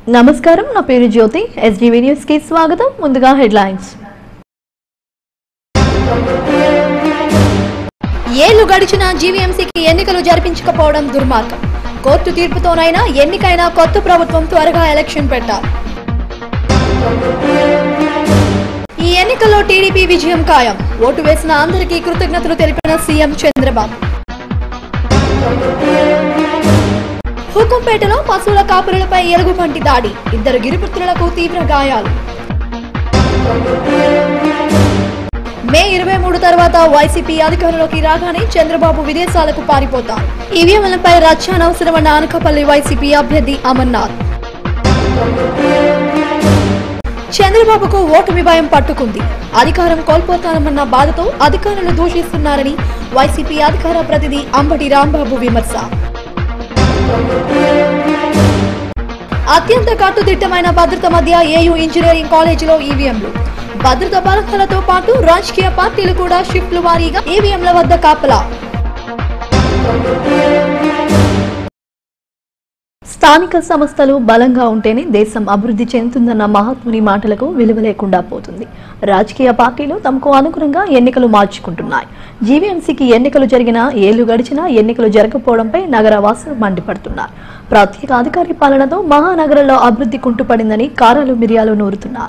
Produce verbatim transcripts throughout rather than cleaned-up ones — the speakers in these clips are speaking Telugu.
నమస్కారం, నా పేరు జ్యోతి. ఎస్జీవీ న్యూస్ కి స్వాగతం. ముందుగా హెడ్లైన్స్. ఏళ్లు గడిచిన జీవీఎంసీకి ఎన్నికలు జరిపించకపోవడం దుర్మార్గం. కోర్టు తీర్పుతోనైనా ఎన్నికైనా కొత్త ప్రభుత్వం త్వరగా ఎలక్షన్ పెట్టాలి. ఈ ఎన్నికల్లో టీడీపీ విజయం ఖాయం. ఓటు వేసిన అందరికీ కృతజ్ఞతలు తెలిపిన సీఎం చంద్రబాబు. హుకుంపేటలో పశువుల కాపురులపై ఎలుగుబంటి దాడి. ఇద్దరు గిరిపుత్రులకు తీవ్ర గాయాలు. మే ఇరవై మూడు తర్వాత వైసీపీ అధికారంలోకి రాగానే చంద్రబాబు విదేశాలకు పారిపోతారు. ఈవీఎంలపై రచ్చ అనవసరమన్న అనకాపల్లి వైసీపీ అభ్యర్థి అమర్నాథ్. చంద్రబాబుకు ఓటమి భయం పట్టుకుంది. అధికారం కోల్పోతానన్న బాధతో అధికారులు దూషిస్తున్నారని వైసీపీ అధికార ప్రతినిధి అంబటి రాంబాబు విమర్శ. అత్యంత కట్టుదిట్టమైన భద్రత మధ్య ఏయూ ఇంజనీరింగ్ కాలేజీలో ఈవీఎంలు. భద్రత బలగాలతో పాటు రాజకీయ పార్టీలు కూడా షిఫ్ట్లు వారీగా ఈవీఎంల వద్ద కాపలా. స్థానిక సంస్థలు బలంగా ఉంటేనే దేశం అభివృద్ధి చెందుతుందన్న మహాత్ముని మాటలకు విలువ లేకుండా పోతుంది. రాజకీయ పార్టీలు తమకు అనుగుణంగా ఎన్నికలు మార్చుకుంటున్నాయి. జీవీఎంసీకి ఎన్నికలు జరిగినా ఏళ్లు గడిచినా ఎన్నికలు జరగకపోవడంపై నగర వాసులు మండిపడుతున్నారు. ప్రత్యేక అధికారి పాలనతో మహానగరంలో అభివృద్ధి కుంటుపడిందని కారాలు మిరియాలు నూరుతున్నారు.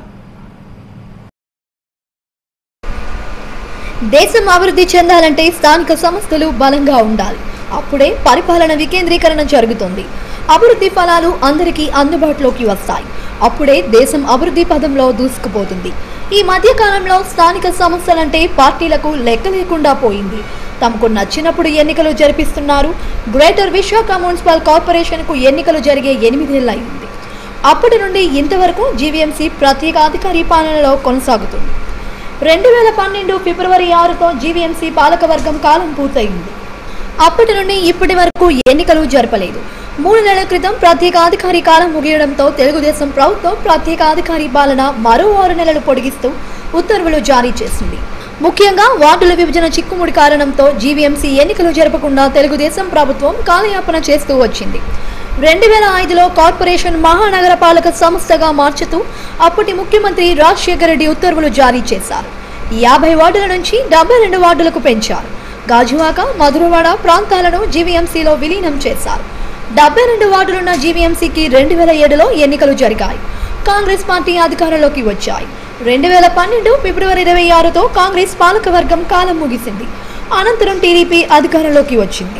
దేశం అభివృద్ధి చెందాలంటే స్థానిక సంస్థలు బలంగా ఉండాలి. అప్పుడే పరిపాలన వికేంద్రీకరణ జరుగుతుంది. అభివృద్ధి ఫలాలు అందరికీ అందుబాటులోకి వస్తాయి. అప్పుడే దేశం అభివృద్ధి పదంలో దూసుకుపోతుంది. ఈ మధ్య కాలంలో స్థానిక సమస్యలంటే పార్టీలకు లెక్క లేకుండా పోయింది. తమకు నచ్చినప్పుడు ఎన్నికలు జరిపిస్తున్నారు. గ్రేటర్ విశాఖ మున్సిపల్ కార్పొరేషన్ కు ఎన్నికలు జరిగే ఎనిమిదేళ్లయింది. అప్పటి నుండి ఇంతవరకు జీవీఎంసీ ప్రత్యేక అధికారి పాలనలో కొనసాగుతుంది. రెండు వేల పన్నెండు ఫిబ్రవరి ఆరుతో జీవీఎంసీ పాలకవర్గం కాలం పూర్తయింది. అప్పటి నుండి ఇప్పటి వరకు ఎన్నికలు జరపలేదు. మూడు నెలల క్రితం ప్రత్యేక అధికారి కాలం ముగియడంతో తెలుగుదేశం ప్రభుత్వం ప్రత్యేక అధికారి పాలన మరో ఆరు నెలలు పొడిగిస్తూ ఉత్తర్వులు జారీ చేసింది. ముఖ్యంగా వార్డుల విభజన చిక్కుముడి కారణంతో జీవీఎంసీ ఎన్నికలు జరపకుండా తెలుగుదేశం ప్రభుత్వం కాలయాపన చేస్తూ వచ్చింది. రెండు వేల ఐదులో కార్పొరేషన్ మహానగర పాలక సంస్థగా మార్చుతూ అప్పటి ముఖ్యమంత్రి రాజశేఖర రెడ్డి ఉత్తర్వులు జారీ చేశారు. యాభై వార్డుల నుంచి డెబ్బై రెండు వార్డులకు పెంచారు. గాజువాక, మధురవాడ ప్రాంతాలను జీవీఎంసీలో విలీనం చేశారు. డెబ్బై రెండు వార్డులున్న జీవీఎంసీకి రెండు వేల ఏడులో ఎన్నికలు జరిగాయి. కాంగ్రెస్ పార్టీ అధికారంలోకి వచ్చాయి. రెండు వేల పన్నెండు ఫిబ్రవరి ఇరవై ఆరుతో కాంగ్రెస్ పాలకవర్గం కాలం ముగిసింది. అనంతరం టీడీపీ అధికారంలోకి వచ్చింది.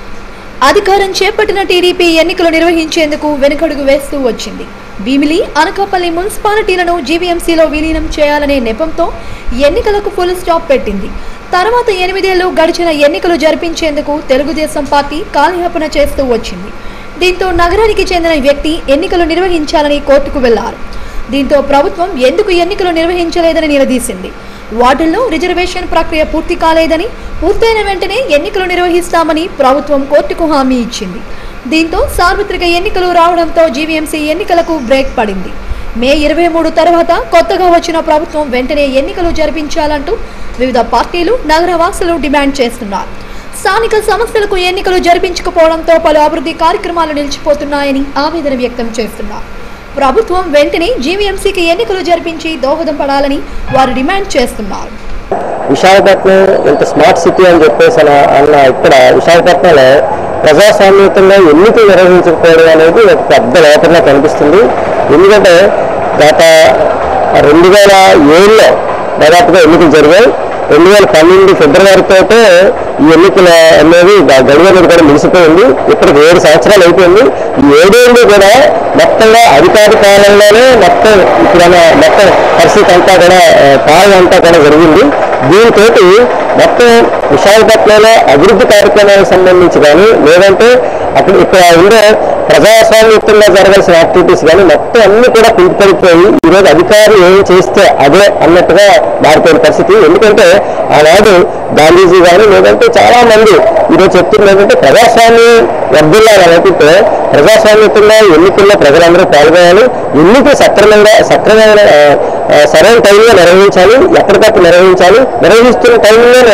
అధికారం చేపట్టిన టీడీపీ ఎన్నికలు నిర్వహించేందుకు వెనుకడుగు వేస్తూ వచ్చింది. భీమిలి, అనకాపల్లి మున్సిపాలిటీలను జీవీఎంసీలో విలీనం చేయాలనే నెపంతో ఎన్నికలకు ఫుల్ స్టాప్ పెట్టింది. తర్వాత ఎనిమిదేళ్లు గడిచిన ఎన్నికలు జరిపించేందుకు తెలుగుదేశం పార్టీ కాలయాపన చేస్తూ వచ్చింది. దీంతో నగరానికి చెందిన వ్యక్తి ఎన్నికలు నిర్వహించాలని కోర్టుకు వెళ్లారు. దీంతో ప్రభుత్వం ఎందుకు ఎన్నికలు నిర్వహించలేదని నిలదీసింది. వార్డుల్లో రిజర్వేషన్ ప్రక్రియ పూర్తి కాలేదని, పూర్తయిన వెంటనే ఎన్నికలు నిర్వహిస్తామని ప్రభుత్వం కోర్టుకు హామీ ఇచ్చింది. దీంతో సార్వత్రిక ఎన్నికలు రావడంతో జీవీఎంసీ ఎన్నికలకు బ్రేక్ పడింది. మే ఇరవై మూడు తర్వాత కొత్తగా వచ్చిన ప్రభుత్వం వెంటనే ఎన్నికలు జరిపించాలంటూ వివిధ పార్టీలు, నగరవాసులు డిమాండ్ చేస్తున్నారు. స్థానిక సంస్థలకు ఎన్నికలు జరిపించకపోవడంతో పలు అభివృద్ధి కార్యక్రమాలు నిలిచిపోతున్నాయని ఆవేదన వ్యక్తం చేస్తున్నారు. ప్రభుత్వం వెంటనే జీవీఎంసీకి ఎన్నికలు జరిపించి దోహదం పడాలని వారు డిమాండ్ చేస్తున్నారు. విశాఖపట్నం ఇంత స్మార్ట్ సిటీ అని చెప్పేసి అన్న ఇక్కడ విశాఖపట్నంలో ప్రజాస్వామ్యంగా ఎన్నికలు నిర్వహించకపోవడం అనేది ఒక పెద్ద లోపంగా కనిపిస్తుంది. ఎందుకంటే గత రెండు వేల ఏడులో దాదాపుగా ఎన్నికలు జరిగాయి. రెండు వేల పన్నెండు ఫిబ్రవరితో ఈ ఎన్నికలు అనేది గడువు అనేది కూడా ముగిసిపోయింది. ఇప్పటికి ఏడు సంవత్సరాలు అయిపోయింది. ఈ ఏడేళ్ళు కూడా మొత్తంగా అధికార కాలంలోనే మొత్తం ఇక్కడ మొత్తం పరిస్థితి అంతా కూడా పాలన అంతా కూడా జరిగింది. దీంతో మొత్తం విశాఖపట్నంలో అభివృద్ధి కార్యక్రమాలకు సంబంధించి కానీ లేదంటే అక్కడ ఇక్కడ ఉండే ప్రజాస్వామ్యుక్తంగా జరగాల్సిన యాక్టివిటీస్ కానీ మొత్తం అన్ని కూడా కుంటుపడిపోయి ఈరోజు అధికారులు ఏం చేస్తే అదే అన్నట్టుగా మారిపోయిన పరిస్థితి. ఎందుకంటే ఆనాడు గాంధీజీ కానీ లేదంటే చాలా మంది ఈరోజు చెప్తున్నారు ఏంటంటే ప్రజాస్వామ్యం వర్ధిల్లాలనుకుంటే ప్రజాస్వామ్యుతంగా ఎన్నికల్లో ప్రజలందరూ పాల్గొనాలి, ఎన్నికలు సక్రమంగా సక్రమైన సరైన టైంలో నిర్వహించాలి, ఎప్పటికప్పుడు నిర్వహించాలి, నిర్వహిస్తున్న టైంలోనే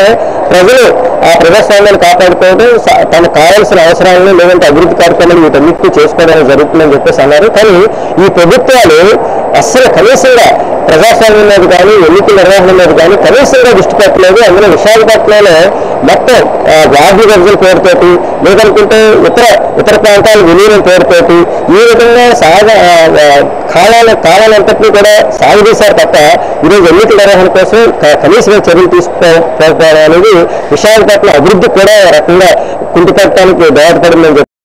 ప్రజలు ఆ ప్రజాస్వామ్యాన్ని కాపాడుకోవడం, తమకు కావాల్సిన అవసరాలను లేదంటే అభివృద్ధి కార్యక్రమాలు వీటన్నిటిని చేసుకోవడానికి జరుగుతుందని చెప్పేసి అన్నారు. కానీ ఈ ప్రభుత్వాలు అస్సలు కనీసంగా ప్రజాస్వామ్యం మీద కానీ ఎన్నికల నిర్వహణ మీద కానీ కనీసంగా దృష్టి పెట్టలేదు. అందులో విశాఖపట్నంలో మొత్తం వార్డు విభజన పేరుతోటి లేదనుకుంటే ఇతర ఇతర ప్రాంతాల విలీనం పేరుతోటి ఈ విధంగా సాగ కాలాల కాలాలంతటినీ కూడా సాగుదీశారు తప్ప ఈరోజు ఎన్నికల నిర్వహణ కోసం కనీసంగా చర్యలు తీసుకోకపోవడం అనేది విశాఖపట్నం అభివృద్ధి కూడా రకంగా కుంటుపట్టడానికి దోహదపడిందని చెప్పి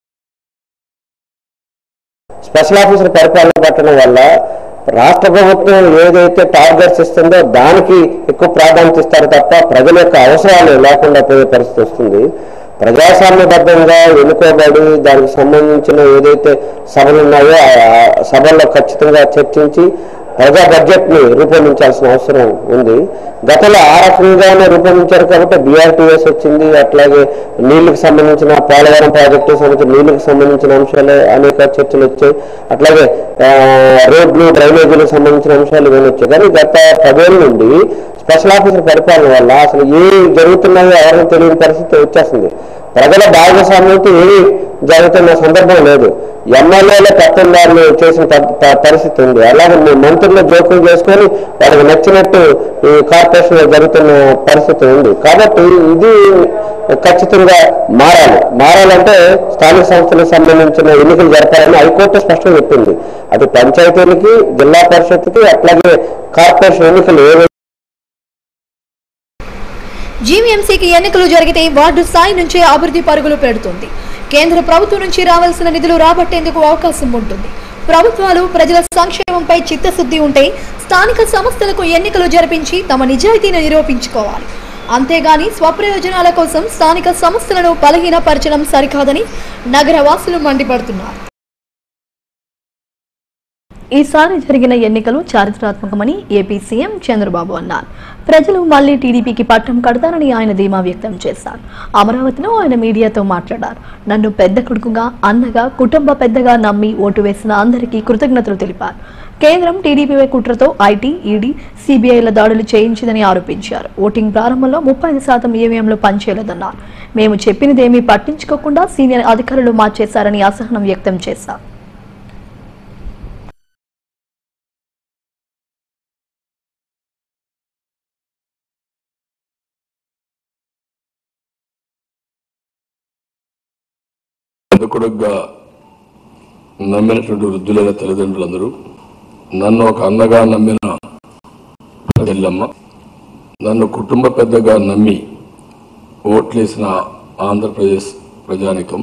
స్పెషల్ ఆఫీసర్ పరిపాలన పట్టడం వల్ల రాష్ట్ర ప్రభుత్వం ఏదైతే టార్గెట్స్ ఇస్తుందో దానికి ఎక్కువ ప్రాధాన్యత ఇస్తారు తప్ప ప్రజల యొక్క అవసరాలు లేకుండా పోయే పరిస్థితి వస్తుంది. ప్రజాస్వామ్యబద్ధంగా ఎన్నుకోబడి దానికి సంబంధించిన ఏదైతే సభలు ఉన్నాయో ఆ సభల్లో ఖచ్చితంగా చర్చించి ప్రజా బడ్జెట్ని రూపొందించాల్సిన అవసరం ఉంది. గతంలో ఆ రకంగానే రూపొందించారు కాబట్టి బీఆర్టీఎస్ వచ్చింది. అట్లాగే నీళ్లకు సంబంధించిన పోలవరం ప్రాజెక్టు సంబంధించిన నీళ్లకు సంబంధించిన అంశాలు అనేక చర్చలు వచ్చాయి. అట్లాగే రోడ్లు డ్రైనేజీలకు సంబంధించిన అంశాలు ఇవన్నీ వచ్చాయి. కానీ గత పదేళ్ళ నుండి స్పెషల్ ఆఫీసర్ పరిపాలన వల్ల అసలు ఏమి జరుగుతున్నాయో ఎవరిని తెలియని పరిస్థితి వచ్చేస్తుంది. ప్రజల భాగస్వామ్యంతో ఏమి జరుగుతున్న సందర్భం లేదు. ఎమ్మెల్యేల పెత్తందారులు చేసిన పరిస్థితి ఉంది. అలాగే మంత్రులు జోక్యం చేసుకొని వాళ్ళకి నచ్చినట్టు ఈ కార్పొరేషన్లో జరుగుతున్న పరిస్థితి ఉంది. కాబట్టి ఇది ఖచ్చితంగా మారాలి. మారాలంటే స్థానిక సంస్థలకు సంబంధించిన ఎన్నికలు జరపాలని హైకోర్టు స్పష్టంగా చెప్పింది. అది పంచాయతీలకి, జిల్లా పరిషత్కి, అట్లాగే కార్పొరేషన్ ఎన్నికలు ఏవైతే జీవీఎంసీకి ఎన్నికలు జరిగితే వార్డు స్థాయి నుంచే అభివృద్ధి పరుగులు పెడుతుంది. కేంద్ర ప్రభుత్వం నుంచి రావాల్సిన నిధులు రాబట్టేందుకు అవకాశం ఉంటుంది. ప్రభుత్వాలు ప్రజల సంక్షేమంపై చిత్తశుద్ధి ఉంటే స్థానిక సంస్థలకు ఎన్నికలు జరిపించి తమ నిజాయితీని నిరూపించుకోవాలి. అంతేగాని స్వప్రయోజనాల కోసం స్థానిక సంస్థలను బలహీనపరచడం సరికాదని నగరవాసులు మండిపడుతున్నారు. ఈసారి జరిగిన ఎన్నికలు చారిత్రాత్మకమని ఏపీ సీఎం చంద్రబాబు అన్నారు. ప్రజలు మళ్లీ టీడీపీకి పట్టం కడతారని ఆయన ధీమా వ్యక్తం చేశారు. అమరావతిలో ఆయన మీడియాతో మాట్లాడారు. నన్ను పెద్ద కొడుకుగా, అన్నగా, కుటుంబ పెద్దగా నమ్మి ఓటు వేసిన అందరికీ కృతజ్ఞతలు తెలిపారు. కేంద్రం టీడీపీ కుట్రతో ఐటీ, ఈడీ, సీబీఐల దాడులు చేయించిందని ఆరోపించారు. ఓటింగ్ ప్రారంభంలో ముప్పై ఐదు శాతం ఈవీఎంలు పనిచేయలేదన్నారు. మేము చెప్పినదేమీ పట్టించుకోకుండా సీనియర్ అధికారులు మార్చేశారని అసహనం వ్యక్తం చేశారు. కొడుకుగా నమ్మినటువంటి వృద్ధులైన తల్లిదండ్రులందరూ, నన్ను ఒక అన్నగా నమ్మిన చెల్లమ్మ, నన్ను కుటుంబ పెద్దగా నమ్మి ఓట్లేసిన ఆంధ్రప్రదేశ్ ప్రజానికం,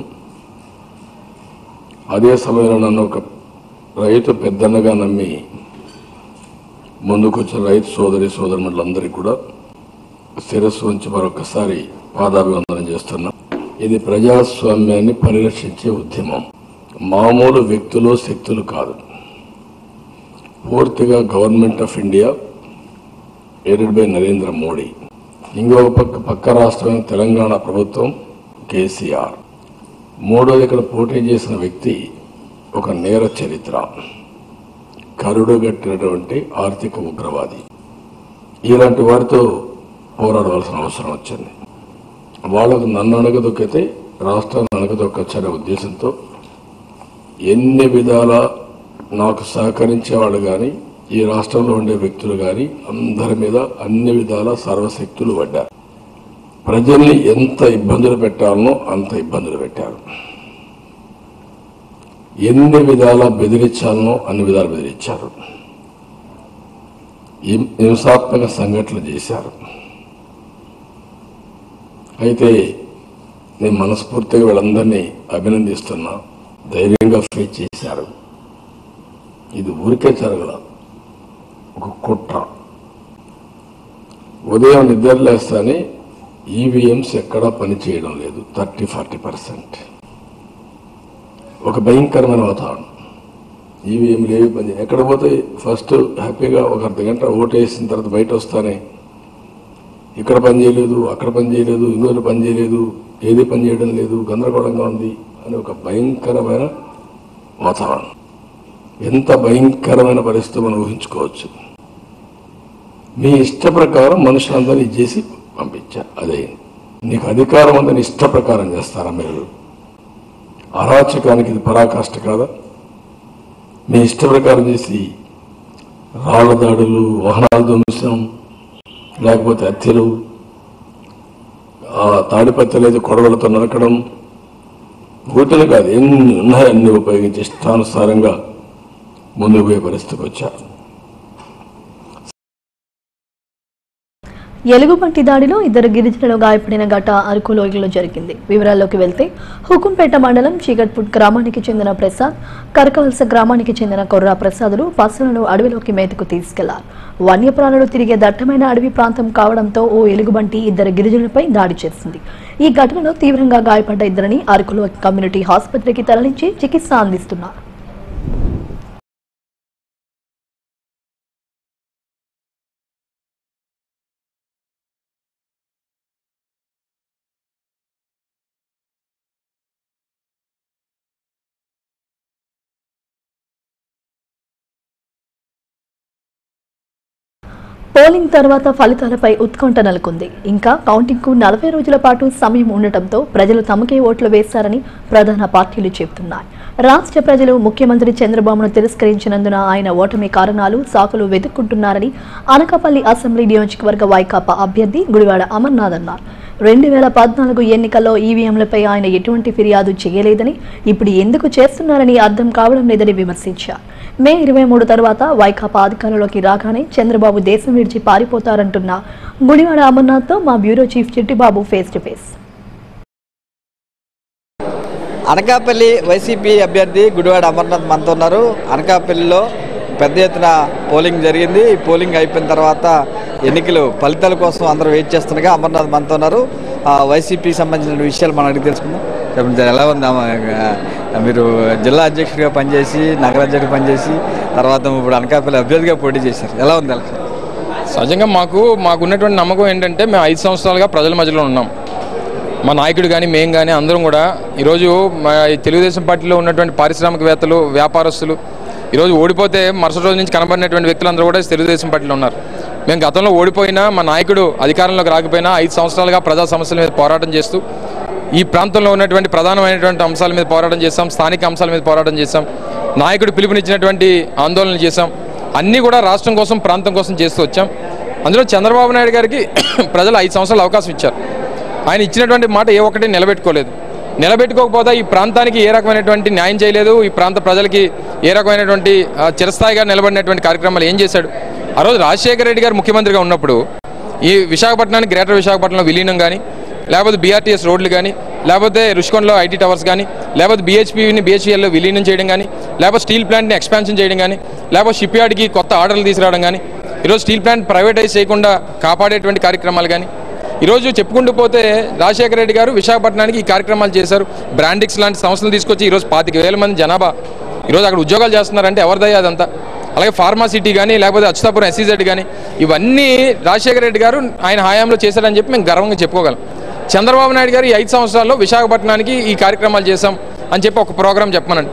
అదే సమయంలో నన్ను ఒక రైతు పెద్దన్నగా నమ్మి ముందుకొచ్చిన రైతు సోదరి సోదరులందరికీ కూడా శిరస్సు ఉంచి మరొకసారి పాదాభివందనం చేస్తున్నా. ఇది ప్రజాస్వామ్యాన్ని పరిరక్షించే ఉద్యమం. మామూలు వ్యక్తులు, శక్తులు కాదు. పూర్తిగా government of India aided by Narendra Modi. ఇంకొక పక్క పక్క రాష్ట్రమైన తెలంగాణ ప్రభుత్వం, కేసీఆర్. మూడోది ఇక్కడ పోటీ చేసిన వ్యక్తి ఒక నేర చరిత్ర, కరుడుగట్టినటువంటి ఆర్థిక ఉగ్రవాది. ఇలాంటి వారితో పోరాడవలసిన అవసరం వచ్చింది. వాళ్ళకు నన్ను అణగదొక్కితే రాష్ట్రాన్ని అణగదొక్కచ్చనే ఉద్దేశంతో ఎన్ని విధాల నాకు సహకరించేవాళ్ళు కానీ, ఈ రాష్ట్రంలో ఉండే వ్యక్తులు కానీ అందరి మీద అన్ని విధాల సర్వశక్తులు పడ్డారు. ప్రజల్ని ఎంత ఇబ్బందులు పెట్టాలనో అంత ఇబ్బందులు పెట్టారు. ఎన్ని విధాల బెదిరించాలనో అన్ని విధాలు బెదిరించారు. హింసాత్మక సంఘటనలు చేశారు. అయితే నేను మనస్ఫూర్తిగా వీళ్ళందరినీ అభినందిస్తున్నా. ధైర్యంగా ఫేస్ చేశారు. ఇది ఊరికే జరగల, ఒక కుట్ర. ఉదయం నిద్రలేస్తానే ఈవీఎంస్ ఎక్కడా పని చేయడం లేదు, థర్టీ ఫార్టీ పర్సెంట్. ఒక భయంకరమైన వాతావరణం. ఈవీఎంలు ఏవి పని ఎక్కడ పోతే ఫస్ట్ హ్యాపీగా ఒక అర్ధ గంట ఓటు వేసిన తర్వాత బయట వస్తానే ఇక్కడ పని చేయలేదు, అక్కడ పని చేయలేదు, ఇందులో పని చేయలేదు, ఏది పని చేయడం లేదు, గందరగోళంగా ఉంది అని ఒక భయంకరమైన వాతావరణం. ఎంత భయంకరమైన పరిస్థితి మనం ఊహించుకోవచ్చు. మీ ఇష్ట ప్రకారం మనుషులందరినీ చేసి పంపించారు. అదే నీకు అధికారం ఉందని ఇష్ట ప్రకారం చేస్తారా మీరు? అరాచకానికి ఇది పరాకాష్ట కాదా? మీ ఇష్ట ప్రకారం చేసి రాళ్ల దాడులు, వాహనాల ధ్వంసం, లేకపోతే హత్యలు, తాడిపత్రులు అయితే కొడవలతో నరకడం, వీటిని కాదు ఎన్ని ఉన్నాయో అన్ని ఉపయోగించి ఇష్టానుసారంగా ముందుకు పోయే పరిస్థితికి వచ్చారు. ఎలుగుబంటి దాడిలో ఇద్దరు గిరిజనులు గాయపడిన ఘట అరకు లోయలో జరిగింది. వివరాల్లోకి వెళ్తే హుకుంపేట మండలం చీకట్పుట్ గ్రామానికి చెందిన ప్రసాద్, కరకవలస గ్రామానికి చెందిన కొర్రా ప్రసాదులు పశువులను అడవిలోకి మేతకు తీసుకెళ్లారు. వన్యప్రాణులు తిరిగే దట్టమైన అడవి ప్రాంతం కావడంతో ఓ ఎలుగుబంటి ఇద్దరు గిరిజనులపై దాడి చేసింది. ఈ ఘటనలో తీవ్రంగా గాయపడ్డ ఇద్దరిని అరకులో కమ్యూనిటీ ఆసుపత్రికి తరలించి చికిత్స అందిస్తున్నారు. పోలింగ్ తర్వాత ఫలితాలపై ఉత్కంఠ నెలకొంది. ఇంకా కౌంటింగ్ కు నలభై రోజుల పాటు సమయం ఉండటంతో ప్రజలు తమకే ఓట్లు వేశారని ప్రధాన పార్టీలు చెబుతున్నాయి. రాష్ట్ర ప్రజలు ముఖ్యమంత్రి చంద్రబాబును తిరస్కరించినందున ఆయన ఓటమి కారణాలు, సాకులు వెతుక్కుంటున్నారని అనకాపల్లి అసెంబ్లీ నియోజకవర్గ వైకాపా అభ్యర్థి గుడివాడ అమర్నాథ్ అన్నారు. రెండు వేల పద్నాలుగు ఎన్నికల్లో ఈవీఎంలపై ఆయన ఎటువంటి ఫిర్యాదు చేయలేదని, ఇప్పుడు ఎందుకు చేస్తున్నారని అర్థం కావడం లేదని విమర్శించారు. మే ఇరవై మూడు తర్వాత వైకాపా అధికారంలోకి రాగానే చంద్రబాబు దేశం విడిచి పారిపోతారంటున్న గుడివాడ అమర్నాథ్తో మా bureau chief Chittibabu face to face. Anakapalli YCP అభ్యర్థి గుడివాడ అమర్నాథ్ మనతో ఉన్నారు. అనకాపల్లిలో పెద్ద ఎత్తున పోలింగ్ జరిగింది. ఈ పోలింగ్ అయిపోయిన తర్వాత ఎన్నికలు ఫలితాల కోసం అందరూ వెయిట్ చేస్తుండగా అమర్నాథ్ మనతో ఉన్నారు. వైసీపీకి సంబంధించిన విషయాలు మనం అడిగి తెలుసుకుందాం. చెప్పండి, ఎలా ఉంది? మీరు జిల్లా అధ్యక్షుడిగా పనిచేసి, నగర అధ్యక్షుడిగా పనిచేసి, తర్వాత ఇప్పుడు అనకాపల్లి అభ్యర్థిగా పోటీ చేశారు. ఎలా ఉంది ఎలక్షన్? సహజంగా మాకు మాకున్నటువంటి నమ్మకం ఏంటంటే, మేము ఐదు సంవత్సరాలుగా ప్రజల మధ్యలో ఉన్నాం. మా నాయకుడు కానీ మేము కానీ అందరం కూడా ఈరోజు మా తెలుగుదేశం పార్టీలో ఉన్నటువంటి పారిశ్రామికవేత్తలు, వ్యాపారస్తులు ఈరోజు ఓడిపోతే మరుసటి రోజు నుంచి కనబడినటువంటి వ్యక్తులందరూ కూడా తెలుగుదేశం పార్టీలో ఉన్నారు. మేము గతంలో ఓడిపోయినా, మా నాయకుడు అధికారంలోకి రాకపోయినా ఐదు సంవత్సరాలుగా ప్రజా సమస్యల మీద పోరాటం చేస్తూ ఈ ప్రాంతంలో ఉన్నటువంటి ప్రధానమైనటువంటి అంశాల మీద పోరాటం చేస్తాం, స్థానిక అంశాల మీద పోరాటం చేస్తాం, నాయకుడు పిలుపునిచ్చినటువంటి ఆందోళనలు చేశాం. అన్నీ కూడా రాష్ట్రం కోసం, ప్రాంతం కోసం చేస్తూ వచ్చాం. అందులో చంద్రబాబు నాయుడు గారికి ప్రజలు ఐదు సంవత్సరాలు అవకాశం ఇచ్చారు. ఆయన ఇచ్చినటువంటి మాట ఏ ఒక్కటి నిలబెట్టుకోలేదు. నిలబెట్టుకోకపోతే ఈ ప్రాంతానికి ఏ రకమైనటువంటి న్యాయం చేయలేదు. ఈ ప్రాంత ప్రజలకి ఏ రకమైనటువంటి చిరస్థాయిగా నిలబడినటువంటి కార్యక్రమాలు ఏం చేశాడు? ఆ రోజు రాజశేఖర రెడ్డి గారు ముఖ్యమంత్రిగా ఉన్నప్పుడు ఈ విశాఖపట్నానికి గ్రేటర్ విశాఖపట్నంలో విలీనం కానీ, లేకపోతే బీఆర్టీఎస్ రోడ్లు కానీ, లేకపోతే రుషికొండలో ఐటీ టవర్స్ కానీ, లేకపోతే బీహెచ్పీని బీహెచ్ఈఎల్లో విలీనం చేయడం కానీ, లేకపోతే స్టీల్ ప్లాంట్ని ఎక్స్పాన్షన్ చేయడం కానీ, లేకపోతే షిప్ యార్డ్కి కొత్త ఆర్డర్లు తీసుకురావడం కానీ, ఈరోజు స్టీల్ ప్లాంట్ ప్రైవేటైజ్ చేయకుండా కాపాడేటువంటి కార్యక్రమాలు కానీ, ఈరోజు చెప్పుకుంటూ పోతే రాజశేఖర రెడ్డి గారు విశాఖపట్నానికి ఈ కార్యక్రమాలు చేశారు. బ్రాండిక్స్ లాంటి సంస్థలు తీసుకొచ్చి ఈరోజు పాతిక వేల మంది జనాభా ఈరోజు అక్కడ ఉద్యోగాలు చేస్తున్నారంటే ఎవరిదయ్యా అదంతా? అలాగే ఫార్మా సిటీ కానీ, లేకపోతే అచ్యుతాపురం ఎస్సీజెడ్ కానీ, ఇవన్నీ రాజశేఖర రెడ్డి గారు ఆయన హయాంలో చేశారని చెప్పి మేము గర్వంగా చెప్పుకోగలం. చంద్రబాబు నాయుడు గారు ఈ ఐదు సంవత్సరాల్లో విశాఖపట్నానికి ఈ కార్యక్రమాలు చేశాం అని చెప్పి ఒక ప్రోగ్రాం చెప్పమనండి.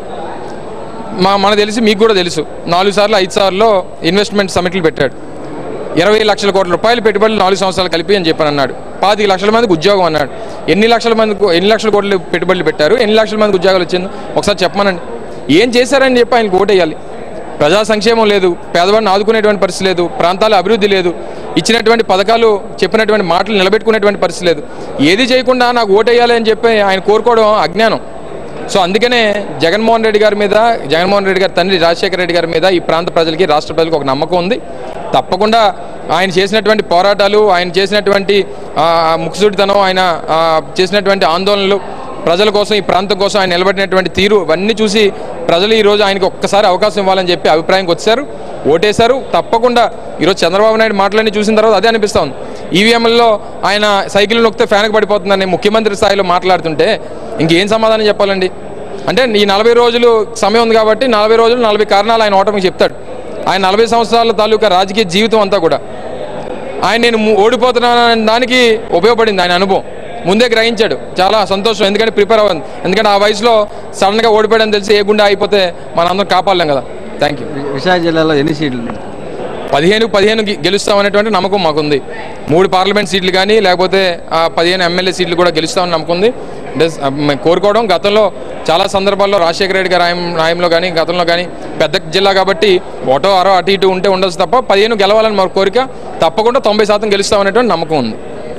మా మనకు తెలిసి, మీకు కూడా తెలుసు, నాలుగు సార్లు ఐదు సార్లు ఇన్వెస్ట్మెంట్ సమిట్లు పెట్టాడు. ఇరవై లక్షల కోట్ల రూపాయలు పెట్టుబడులు నాలుగు సంవత్సరాలు కలిపి అని చెప్పని అన్నాడు. పాతిక లక్షల మందికి ఉద్యోగం అన్నాడు. ఎన్ని లక్షల మందికి ఎన్ని లక్షల కోట్లు పెట్టుబడులు పెట్టారు, ఎన్ని లక్షల మందికి ఉద్యోగాలు వచ్చిందో ఒకసారి చెప్పమనండి. ఏం చేశారని చెప్పి ఆయనకు ఓటేయాలి. ప్రజా సంక్షేమం లేదు, పేదవాడిని ఆదుకునేటువంటి పరిస్థితి లేదు, ప్రాంతాల అభివృద్ధి లేదు, ఇచ్చినటువంటి పథకాలు చెప్పినటువంటి మాటలు నిలబెట్టుకునేటువంటి పరిస్థితి లేదు. ఏది చేయకుండా నాకు ఓటేయాలి అని చెప్పి ఆయన కోరుకోవడం అజ్ఞానం. సో అందుకనే జగన్మోహన్ రెడ్డి గారి మీద, జగన్మోహన్ రెడ్డి గారి తండ్రి రాజశేఖర రెడ్డి గారి మీద ఈ ప్రాంత ప్రజలకి, రాష్ట్ర ప్రజలకు ఒక నమ్మకం ఉంది. తప్పకుండా ఆయన చేసినటువంటి పోరాటాలు, ఆయన చేసినటువంటి ముక్కుసూటితనం, ఆయన చేసినటువంటి ఆందోళనలు, ప్రజల కోసం, ఈ ప్రాంతం కోసం ఆయన నిలబడినటువంటి తీరు, ఇవన్నీ చూసి ప్రజలు ఈరోజు ఆయనకి ఒక్కసారి అవకాశం ఇవ్వాలని చెప్పి అభిప్రాయంకి వచ్చారు, ఓటేశారు. తప్పకుండా ఈరోజు చంద్రబాబు నాయుడు మాటలన్నీ చూసిన తర్వాత అదే అనిపిస్తూ ఉంది. ఈవీఎంలలో ఆయన సైకిల్ నొక్కితే ఫ్యాన్కి పడిపోతుందని ముఖ్యమంత్రి స్థాయిలో మాట్లాడుతుంటే ఇంకేం సమాధానం చెప్పాలండి? అంటే ఈ నలభై రోజులు సమయం ఉంది కాబట్టి నలభై రోజులు నలభై కారణాలు ఆయన ఓటమికి చెప్తాడు. ఆయన నలభై సంవత్సరాల తాలూకా రాజకీయ జీవితం అంతా కూడా ఆయన నేను ఓడిపోతున్నానని దానికి ఉపయోగపడింది. ఆయన అనుభవం ముందే గ్రహించాడు. చాలా సంతోషం, ఎందుకంటే ప్రిపేర్ అవ్వండి. ఎందుకంటే ఆ వయసులో సడన్గా ఓడిపోయాడని తెలిసి ఏ గుండె అయిపోతే మనందరం కాపాడలేం కదా. Thank you. విశాఖ జిల్లాలో ఎన్ని సీట్లు? పదిహేను పదిహేను గెలుస్తామనేటువంటి నమ్మకం మాకుంది. మూడు పార్లమెంట్ సీట్లు కానీ లేకపోతే పదిహేను ఎమ్మెల్యే సీట్లు కూడా గెలుస్తామని నమ్మకం ఉంది. కోరుకోవడం గతంలో చాలా సందర్భాల్లో రాజశేఖర రెడ్డి గారి న్యాయంలో కానీ గతంలో కానీ పెద్ద జిల్లా కాబట్టి ఒకటో అరో అటు ఇటు ఉంటే ఉండొచ్చు తప్ప పదిహేను గెలవాలని మా కోరిక. తప్పకుండా తొంభై శాతం గెలుస్తామనేటువంటి నమ్మకం ఉంది.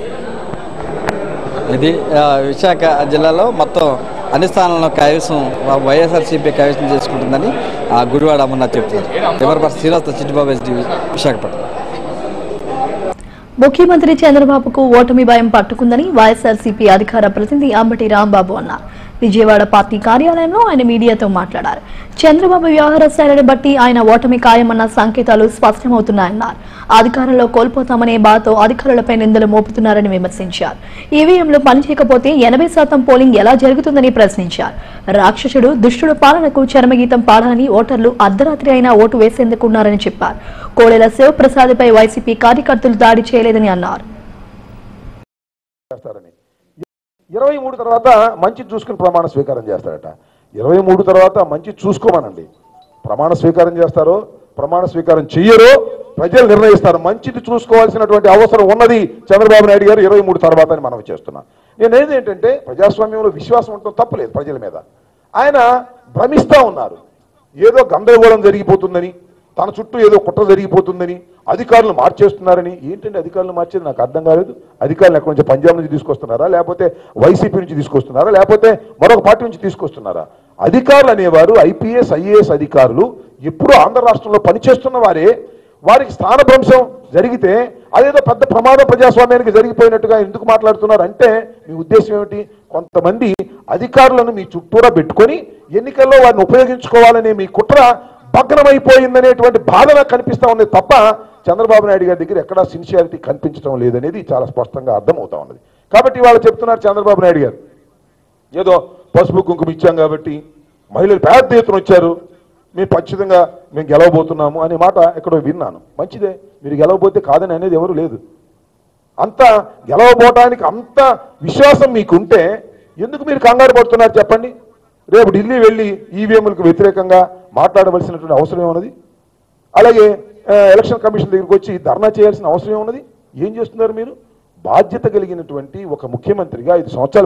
ఇది విశాఖ జిల్లాలో మొత్తం అన్ని స్థానాలను కైవసం వైఎస్ఆర్సీపీ కైవసం చేసుకుంటుందని గుడివాడ అమర్నాథ్ చెప్తున్నారు. ఎవరి శ్రీరాస్త చిట్టిబాబు ఎస్డి విశాఖపట్నం. ముఖ్యమంత్రి చంద్రబాబుకు ఓటమి భయం పట్టుకుందని వైఎస్ఆర్సీపీ అధికార ప్రతినిధి అంబటి రాంబాబు అన్నారు. విజయవాడ పార్టీ కార్యాలయంలో ఆయన మీడియాతో మాట్లాడారు. చంద్రబాబు వ్యవహార శైలిని బట్టి ఆయన ఓటమి ఖాయమన్న సంకేతాలు స్పష్టమవుతున్నాయన్నారు. అధికారంలో కోల్పోతామనే బాధతో అధికారులపై నిందలు మోపుతున్నారని విమర్శించారు. ఈవీఎంలు పనిచేయకపోతే ఎనభై శాతం పోలింగ్ ఎలా జరుగుతుందని ప్రశ్నించారు. రాక్షసుడు దుష్టుడు పాలనకు చరమగీతం పాడాలని ఓటర్లు అర్ధరాత్రి అయినా ఓటు వేసేందుకున్నారని చెప్పారు. కోడెల శివప్రసాద్పై వైసీపీ కార్యకర్తలు దాడి చేయలేదని అన్నారు. ఇరవై మూడు తర్వాత మంచి చూసుకుని ప్రమాణ స్వీకారం చేస్తారట. ఇరవై మూడు తర్వాత మంచి చూసుకోమనండి. ప్రమాణ స్వీకారం చేస్తారో ప్రమాణ స్వీకారం చెయ్యరో ప్రజలు నిర్ణయిస్తారు. మంచిది చూసుకోవాల్సినటువంటి అవసరం ఉన్నది చంద్రబాబు నాయుడు గారు ఇరవై మూడు తర్వాత అని మనం చేస్తున్నాం. నేనేది ఏంటంటే ప్రజాస్వామ్యంలో విశ్వాసం ఉండటం తప్పలేదు. ప్రజల మీద ఆయన భ్రమిస్తూ ఉన్నారు. ఏదో గందరగోళం జరిగిపోతుందని, తన చుట్టూ ఏదో కుట్ర జరిగిపోతుందని, అధికారులు మార్చేస్తున్నారని. ఏంటంటే అధికారులు మార్చేది నాకు అర్థం కాలేదు. అధికారులు ఎక్కడి నుంచి పంజాబ్ నుంచి తీసుకొస్తున్నారా, లేకపోతే వైసీపీ నుంచి తీసుకొస్తున్నారా, లేకపోతే మరొక పార్టీ నుంచి తీసుకొస్తున్నారా? అధికారులు అనేవారు ఐపీఎస్ ఐఏఎస్ అధికారులు ఎప్పుడూ ఆంధ్ర రాష్ట్రంలో పనిచేస్తున్న వారే. వారికి స్థానభ్రంశం జరిగితే అదేదో పెద్ద ప్రమాదం ప్రజాస్వామ్యానికి జరిగిపోయినట్టుగా ఎందుకు మాట్లాడుతున్నారు అంటే మీ ఉద్దేశం ఏమిటి? కొంతమంది అధికారులను మీ చుట్టూరా పెట్టుకొని ఎన్నికల్లో వారిని ఉపయోగించుకోవాలనే మీ కుట్ర భగ్నమైపోయిందనేటువంటి బాధ నాకు కనిపిస్తూ ఉంది తప్ప చంద్రబాబు నాయుడు గారి దగ్గర ఎక్కడా సిన్సియారిటీ కనిపించడం లేదనేది చాలా స్పష్టంగా అర్థమవుతా ఉన్నది. కాబట్టి వాళ్ళు చెప్తున్నారు చంద్రబాబు నాయుడు గారు ఏదో పసుపు కుంకుమ ఇచ్చాం కాబట్టి మహిళలు పెద్ద ఎత్తున వచ్చారు, మేము ఖచ్చితంగా మేము గెలవబోతున్నాము అనే మాట ఎక్కడో విన్నాను. మంచిదే, మీరు గెలవబోతే కాదని అనేది ఎవరు లేదు. అంత గెలవబోటానికి అంత విశ్వాసం మీకుంటే ఎందుకు మీరు కంగారు పడుతున్నారు చెప్పండి? రేపు ఢిల్లీ వెళ్ళి ఈవీఎంలకు వ్యతిరేకంగా మాట్లాడవలసినటువంటి అవసరం ఏమున్నది? అలాగే ఎలక్షన్ కమిషన్ దగ్గరికి వచ్చి ధర్నా చేయాల్సిన అవసరం ఏమున్నది? ఏం చేస్తున్నారు మీరు? బాధ్యత కలిగినటువంటి ఒక ముఖ్యమంత్రిగా ఐదు సంవత్సరాలు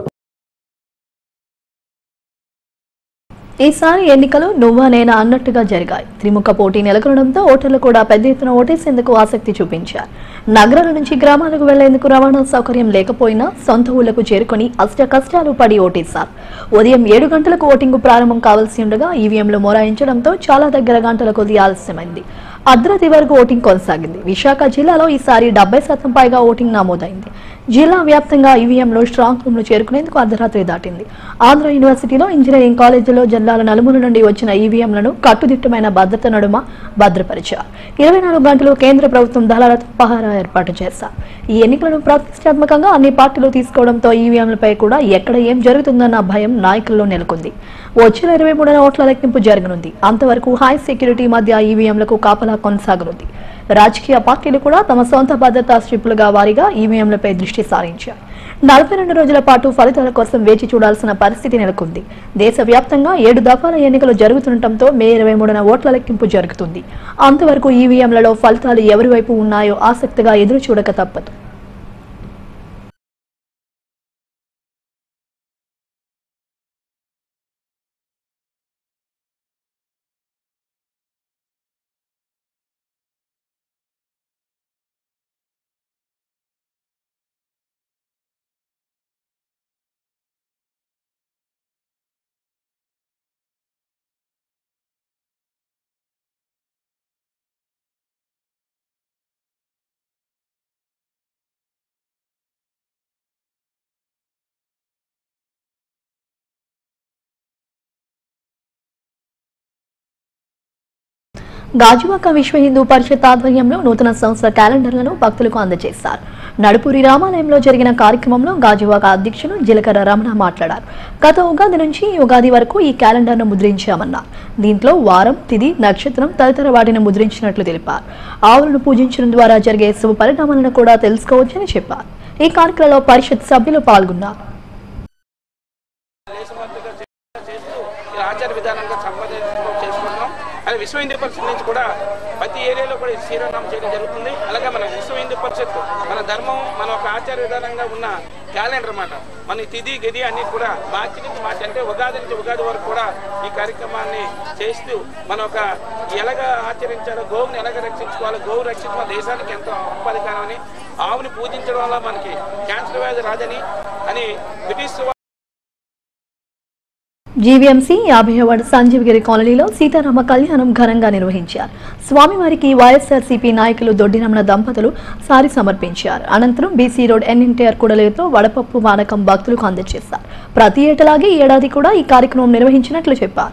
ఈసారి ఎన్నికలు నువ్వా నేనా అన్నట్టుగా జరిగాయి. త్రిముఖ పోటీ నెలకొనడంతో ఓటర్లు కూడా పెద్ద ఎత్తున ఓటేసేందుకు ఆసక్తి చూపించారు. నగరాల నుంచి గ్రామాలకు వెళ్లేందుకు రవాణా సౌకర్యం లేకపోయినా సొంత ఊళ్లకు చేరుకుని అష్ట కష్టాలు పడి ఓటేశారు. ఉదయం ఏడు గంటలకు ఓటింగ్ ప్రారంభం కావాల్సి ఉండగా ఈవీఎంలు మొరాయించడంతో చాలా దగ్గర గంటల కొద్ది ఆలస్యమైంది. అర్ధరాత్రి వరకు ఓటింగ్ కొనసాగింది. విశాఖ జిల్లాలో ఈసారి డెబ్బై శాతం పైగా ఓటింగ్ నమోదైంది. జిల్లా వ్యాప్తంగా ఈవీఎంలు స్ట్రాంగ్ రూమ్లు చేరుకునేందుకు అర్ధరాత్రి దాటింది. ఆంధ్ర యూనివర్సిటీలో ఇంజనీరింగ్ కాలేజీలో జిల్లాల నలుమూల నుండి వచ్చిన ఈవీఎంలను కట్టుదిట్టమైన భద్రత నడుమ భద్రపరిచారు. ఇరవై నాలుగు గంటలు కేంద్ర ప్రభుత్వం దళాలతో పహారా ఏర్పాటు చేశారు. ఈ ఎన్నికలను ప్రతిష్టాత్మకంగా అన్ని పార్టీలు తీసుకోవడంతో ఈవీఎంలపై కూడా ఎక్కడ ఏం జరుగుతుందన్న భయం నాయకుల్లో నెలకొంది. వచ్చిన ఇరవై మూడున ఓట్ల లెక్కింపు జరగనుంది. అంతవరకు హై సెక్యూరిటీ మధ్య ఈవీఎంలకు కాపలా కొనసాగనుంది. రాజకీయ పార్టీలు కూడా తమ సొంత భద్రతా స్ట్రిప్పులుగా వారీగా ఈవీఎంలపై దృష్టి సారించారు. నలభై రెండు రోజుల పాటు ఫలితాల కోసం వేచి చూడాల్సిన పరిస్థితి నెలకొంది. దేశవ్యాప్తంగా ఏడు దఫాల ఎన్నికలు జరుగుతుండటంతో మే ఇరవై మూడున ఓట్ల లెక్కింపు జరుగుతుంది. అంతవరకు ఈవీఎంలలో ఫలితాలు ఎవరి వైపు ఉన్నాయో ఆసక్తిగా ఎదురు చూడక తప్పదు. గాజువాక విశ్వ హిందూ పరిషత్ ఆధ్వర్యంలో నూతన సంవత్సర క్యాలెండర్లను భక్తులకు అందజేశారు. నడుపూరి రామాలయంలో జరిగిన కార్యక్రమంలో గాజువాక అధ్యక్షులు జిలకర రమణ మాట్లాడారు. గత ఉగాది నుంచి ఉగాది వరకు ఈ క్యాలెండర్ను ముద్రించామన్నారు. దీంట్లో వారం, తిథి, నక్షత్రం తదితర వాటిని ముద్రించినట్లు తెలిపారు. ఆవులను పూజించడం ద్వారా జరిగే శుభ పరిణామాలను కూడా తెలుసుకోవచ్చని చెప్పారు. ఈ కార్యక్రమంలో పరిషత్ సభ్యులు పాల్గొన్నారు. ఆచార విధానంగా సంపాదించుకుంటున్నాం. అది విశ్వ హిందూ పరిషత్ నుంచి కూడా ప్రతి ఏరియాలో కూడా శ్రీరామనామం చేయడం జరుగుతుంది. అలాగే మన విశ్వ హిందూ పరిషత్ మన ధర్మం మన ఒక ఆచార విధానంగా ఉన్న క్యాలెండర్ అన్నమాట. మన తిథి గది అన్ని కూడా మార్చి నుంచి మార్చి అంటే ఉగాది నుంచి ఉగాది వరకు కూడా ఈ కార్యక్రమాన్ని చేస్తూ మన ఒక ఎలాగా ఆచరించాలో, గోవుని ఎలాగ రక్షించుకోవాలో, గోవు రక్షించుకోవాలి దేశానికి ఎంతో ఉపాధికరమని, ఆవుని పూజించడం వల్ల మనకి క్యాన్సర్ వ్యాధి రాదని అని బ్రిటిష్ జీవీఎంసీ యాభై వార్డు సంజీవగిరి కాలనీలో సీతారామ కళ్యాణం ఘనంగా నిర్వహించారు. స్వామివారికి వైఎస్ఆర్సీపీ నాయకులు దొడ్డిరమణ దంపతులు సారి సమర్పించారు. అనంతరం బీసీ రోడ్ ఎన్ఎన్టీఆర్ కూడలితో వడపప్పు వానకం భక్తులకు అందజేశారు. ప్రతి ఏటలాగే ఈ ఏడాది కూడా ఈ కార్యక్రమం నిర్వహించినట్లు చెప్పారు.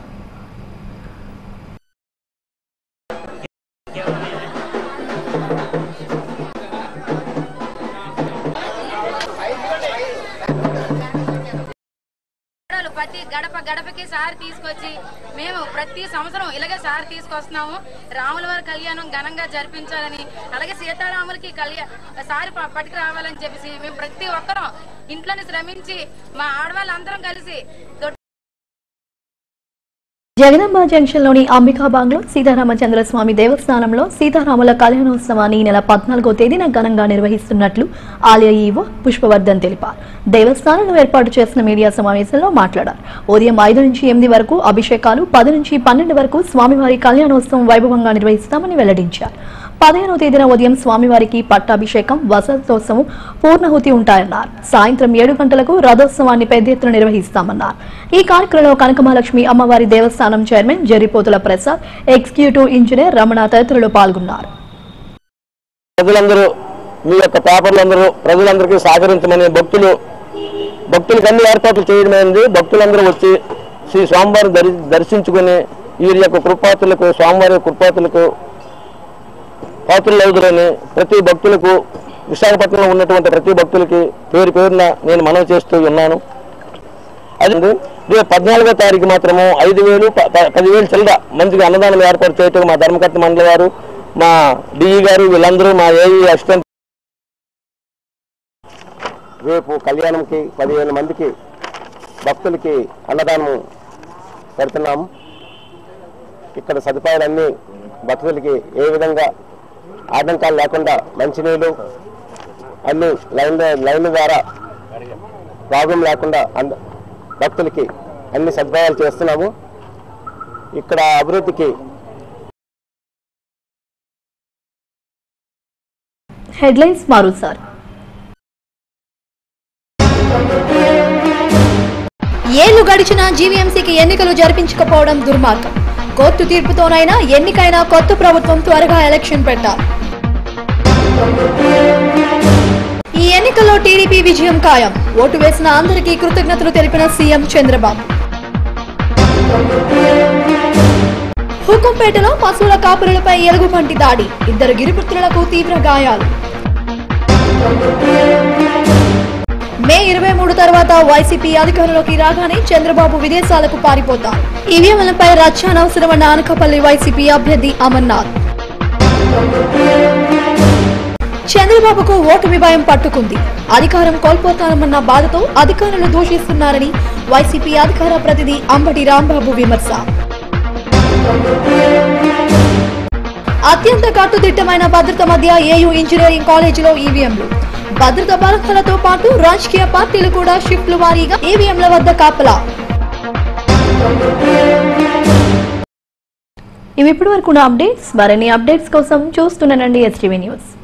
ప్రతి గడప గడపకి సారి తీసుకొచ్చి మేము ప్రతి సంవత్సరం ఇలాగే సారి తీసుకొస్తున్నాము. రాముల వారి కళ్యాణం ఘనంగా జరిపించాలని, అలాగే సీతారాములకి కళ్యాణ సారి పట్టుకు రావాలని చెప్పేసి మేము ప్రతి ఒక్కరం ఇంట్లోనే శ్రమించి మా ఆడవాళ్ళందరం కలిసి జగదంబ జంక్షన్లోని అంబికాబాగ్లో సీతారామచంద్రస్వామి దేవస్థానంలో సీతారాముల కళ్యాణోత్సవాన్ని ఈ నెల పద్నాలుగో తేదీన ఘనంగా నిర్వహిస్తున్నట్లు ఆలయ ఈవో పుష్పవర్ధన్ తెలిపారు. దేవస్థానంలో ఏర్పాటు చేసిన మీడియా సమావేశంలో మాట్లాడారు. ఉదయం ఐదు నుంచి ఎనిమిది వరకు అభిషేకాలు, పది నుంచి పన్నెండు వరకు స్వామివారి కళ్యాణోత్సవం వైభవంగా నిర్వహిస్తామని వెల్లడించారు. పదిహేనో తేదీన ఉదయం స్వామివారికి పట్టాభిషేకం, వసంతోత్సవం, పూర్ణహుతి ఉంటాయన్నారు. సాయంత్రం ఏడు గంటలకు రథోత్సవాన్ని పెద్ద ఎత్తున నిర్వహిస్తామన్నారు. ఈ కార్యక్రమంలో కనకమహాలక్ష్మి అమ్మవారి దేవస్థానం chairman Jaripothula Prasad, executive engineer Ramana తదితరులు పాల్గొన్నారు. ప్రజలందరూ మీ యొక్క పేపర్లందరూ ప్రజలందరికీ సహకరించమని భక్తులు భక్తులకు అన్ని ఏర్పాట్లు చేయడమైంది. భక్తులందరూ వచ్చి శ్రీ స్వామివారిని దరి దర్శించుకుని వీరి యొక్క కృపాతులకు స్వామివారి కృపాతులకు పాత్రలు అవుతారని ప్రతి భక్తులకు విశాఖపట్నంలో ఉన్నటువంటి ప్రతి భక్తులకి పేరు పేరున నేను మనవి చేస్తూ ఉన్నాను. అది రేపు పద్నాలుగో తారీఖు మాత్రము ఐదు వేలు పదివేలు చిల్లర మంచిగా అన్నదానం ఏర్పాటు చేయటం మా ధర్మకర్త మండలి వారు, మా డిఈ గారు, వీళ్ళందరూ మా ఏఈ అసిస్టెంట్ రేపు కళ్యాణంకి పదిహేను మందికి భక్తులకి అన్నదానం పెడుతున్నాము. ఇక్కడ సదుపాయాలన్నీ భక్తులకి ఏ విధంగా ఆటంకాలు లేకుండా మంచినీళ్ళు అన్ని లైన్ లైన్ ద్వారా ప్రాబ్లం లేకుండా భక్తులకి అన్ని సదుపాయాలు చేస్తున్నాము. ఇక్కడ అభివృద్ధికి హెడ్లైన్స్ మారుసార్. ఏళ్లు గడిచిన జీవీఎంసీకి ఎన్నికలు జరిపించకపోవడం దుర్మార్గం. కోర్టు తీర్పుతోనైనా ఎన్నికైనా కొత్త ప్రభుత్వం త్వరగా ఎలక్షన్ పెట్టాలి. ఈ ఎన్నికల్లో టీడీపీ విజయం ఖాయం. ఓటు వేసిన అందరికీ కృతజ్ఞతలు తెలిపిన సీఎం చంద్రబాబు. హుకుంపేటలో పశువుల కాపురులపై ఎలుగుబంటి దాడి, ఇద్దరు గిరిపుత్రులకు తీవ్ర గాయాలు. మే ఇరవై మూడు తర్వాత వైసీపీ అధికారంలోకి రాగానే చంద్రబాబు విదేశాలకు పారిపోతారు. ఈవీఎంలపై రచ్చ అనవసరమన్న అనకాపల్లి వైసీపీ అభ్యర్థి అమర్నాథ్. చంద్రబాబుకు ఓటమి భయం పట్టుకుంది. అధికారం కోల్పోతామన్న బాధతో అధికారులు దూషిస్తున్నారని వైసీపీ అధికార ప్రతినిధి అంబటి రాంబాబు విమర్శ. అత్యంత కట్టుదిట్టమైన భద్రత మధ్య ఏయూ ఇంజనీరింగ్ కాలేజీలో ఈవీఎంలు. భద్రతా బలగాలతో పాటు రాజకీయ పార్టీలు కూడా షిఫ్ట్ల వారీగా ఈవీఎంల వద్ద కాపలా. ఇవి ఇప్పటి వరకు అప్డేట్స్. మరిన్ని అప్డేట్స్ కోసం చూస్తున్నానండి ఎస్టీవీ న్యూస్.